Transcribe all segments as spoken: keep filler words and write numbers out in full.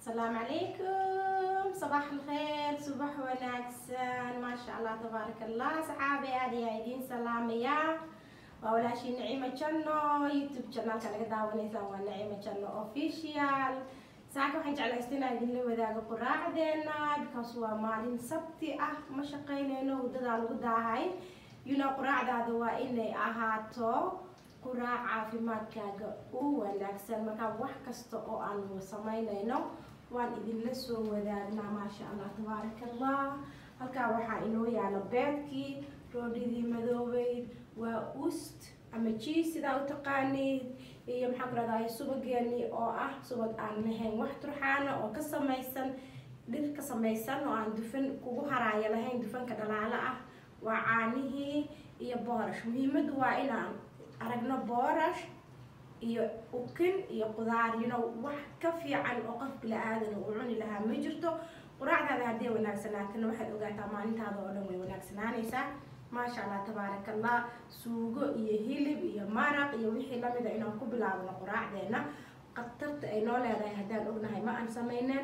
السلام عليكم، صباح الخير، صباح وناكسان، ما شاء الله تبارك الله. صحابي هذه عيدين سلامية ولا شيء. نعيمة جنو يوتيوب channel كان داونيسا ونعيمة جنو official. ساعة waxaan jeclaysteen idin la wadaago quraacdeena because waa maalin sabti ah ma shaqeynayno wadada lagu daahay. you know quraacdaada waa inay ahaato quraac caafimaadkaaga u wanaagsan. marka wax kasta oo aan sameynayno waan idin la soo wadaagnaa ma sha Allah tabarakallah. halka waxa inoo yaala beedkii, roodhidii madoobeyd, waa ust ama cheese sida u taqaanid, iyo maxaa ku raadaya subageeni oo ah subag aan lahayn wax turxaana oo ka samaysan dhir ka samaysan oo aan dufan kugu haraya lahayn, dufanka dhalaala ah. waa caanihii iyo boorash. muhiimadu waa inaan aragno boorash iyo ukin iyo qudaar, you know wax ka fiican oo qof bila aadan uu cuni lahaa ma jirto. quraacdaada haddii wanaagsanaatina waxaad ogaataa maalintaada oo dhan way wanaagsanaanaysaa ما شاء الله تبارك الله. سوقو iyo hilib iyo maraq iyo wixii la mid ah inaan ku bilaabno quraacdeena. qatarta ay noo leedahay haddaan ognahay ma aan sameyneen.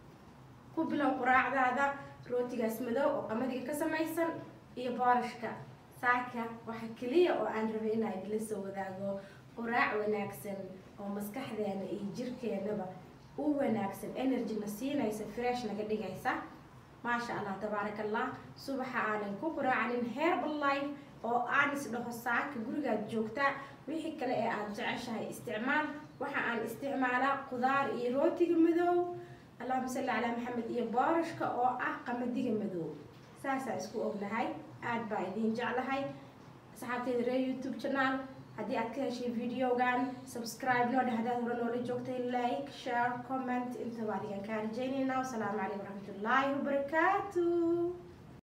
ku bilow quraacdaada rootigaas madow oo qamadiga ka samaysan iyo boorashka. saaka waxa kaliya oo aan rabay inaan idin la soo wadaago quraac wanaagsan oo maskaxdeena iyo jirkeennaba u wanaagsan, energy na siinaysa, fresh naga dhigaysa. ما شاء الله تبارك الله. صباح أنا كوكرا عن herbal life أو أنس له الساعة كجورجا جوكتا ويحكي كلا أن تعيشها استعمال وح عن استعماله خضار إيروتي المذو. اللهم صل على محمد يبارش كأو أحق مدي المذو. ساسا اسكو أبنا هاي أد بايدين جعله هاي صحابتي دري يوتيوب channel. هدي أكثر شيء فيديو كان سبسكرايب نود هذا هو نوري جوكتي لايك شير كومنت. انتوا بعدين كان جينينا والسلام عليكم ورحمة الله وبركاته.